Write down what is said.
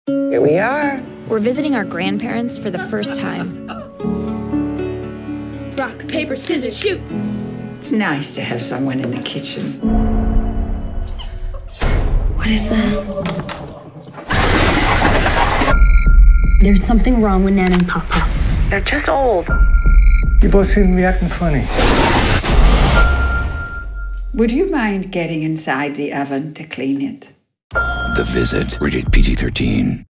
Here we are. We're visiting our grandparents for the first time. Rock, paper, scissors, shoot! It's nice to have someone in the kitchen. What is that? There's something wrong with Nan and Papa. They're just old. You both seem to be acting funny. Would you mind getting inside the oven to clean it? The Visit, rated PG-13.